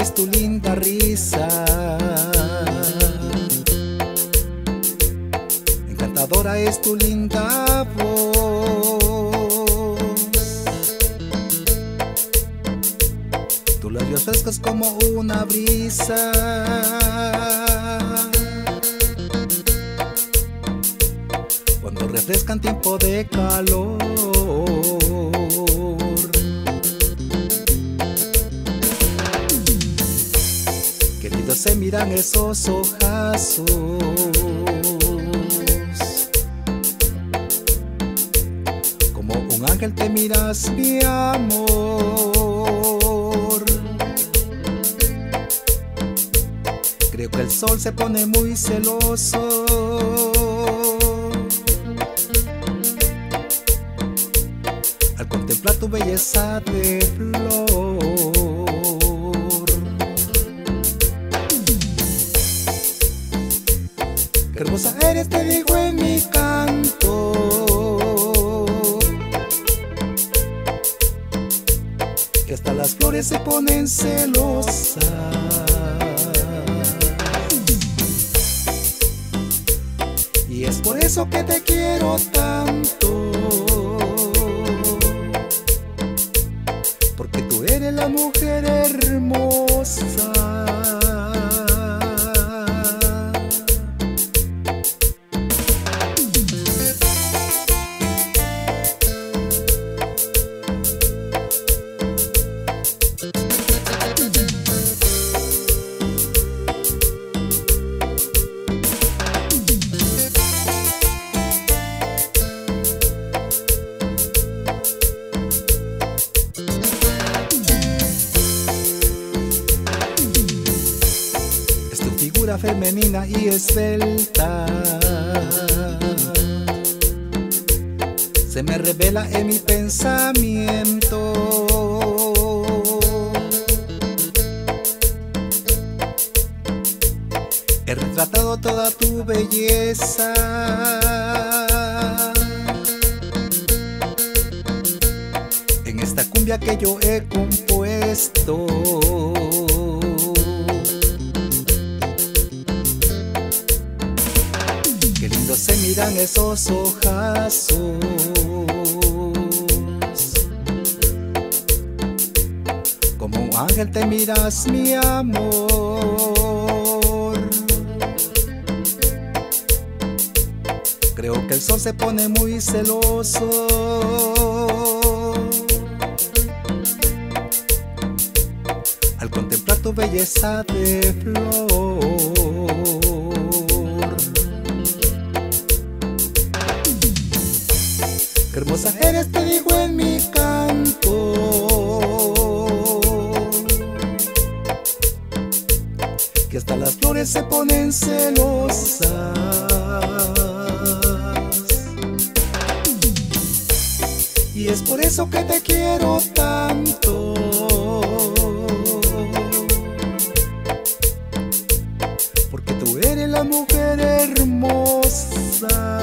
es tu linda risa, encantadora es tu linda voz, tus labios frescos como una brisa, cuando refrescan tiempo de calor. Qué lindos se miran esos ojazos, como un ángel te miras, mi amor. Creo que el sol se pone muy celoso al contemplar tu belleza de flor. Qué hermosa eres, te digo en mi canto, que hasta las flores se ponen celosas. Y es por eso que te quiero tanto, porque tú eres la mujer hermosa. Figura femenina y esbelta se me revela en mi pensamiento. He retratado toda tu belleza en esta cumbia que yo he compuesto. Qué lindo se miran esos ojazos, como un ángel te miras, mi amor. Creo que el sol se pone muy celoso al contemplar tu belleza de flor. Qué hermosa eres, te digo en mi canto, que hasta las flores se ponen celosas. Y es por eso que te quiero tanto, porque tú eres la mujer hermosa.